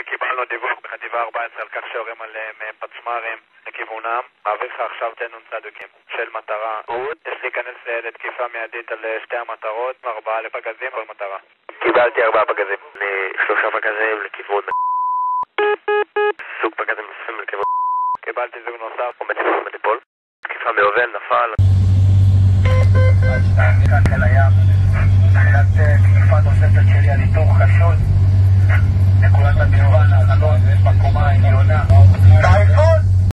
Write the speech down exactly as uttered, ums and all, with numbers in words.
קיבלנו דיווח בחטיבה ארבע עשרה על כך שיורים עליהם פצמ"רים לכיוונם. מעביר לך עכשיו תנון צדוקים של מטרה. יש להיכנס לתקיפה מיידית על שתי המטרות, ארבעה לפגזים כל מטרה. קיבלתי ארבעה פגזים, שלושה פגזים לכיוון סוג פגזים נוספים לכיוון. קיבלתי זוג נוסף, עומד ליפול. תקיפה מאובן, נפל.